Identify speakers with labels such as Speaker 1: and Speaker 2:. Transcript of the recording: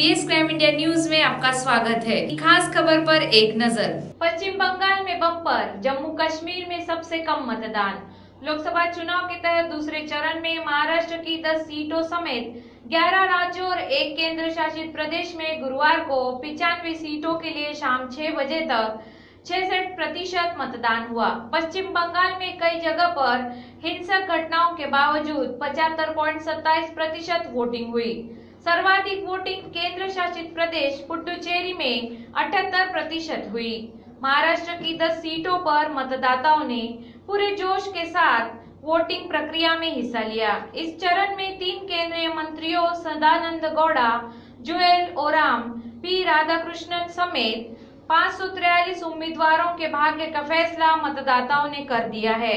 Speaker 1: BS crime India news में आपका स्वागत है। खास खबर पर एक नजर।
Speaker 2: पश्चिम बंगाल में बम्पर, जम्मू कश्मीर में सबसे कम मतदान। लोकसभा चुनाव के तहत दूसरे चरण में महाराष्ट्र की 10 सीटों समेत 11 राज्यों और एक केंद्र शासित प्रदेश में गुरुवार को 95 सीटों के लिए शाम 6 बजे तक 66% मतदान हुआ। पश्चिम बंगाल में कई जगह पर हिंसक घटनाओं के बावजूद 75.27% वोटिंग हुई। सर्वाधिक वोटिंग केंद्र शासित प्रदेश पुडुचेरी में 78% हुई। महाराष्ट्र की 10 सीटों पर मतदाताओं ने पूरे जोश के साथ वोटिंग प्रक्रिया में हिस्सा लिया। इस चरण में 3 केंद्रीय मंत्रियों सदानंद गौड़ा, जुएल ओराम, पी राधाकृष्णन समेत 543 उम्मीदवारों के भाग्य का फैसला मतदाताओं ने कर दिया है।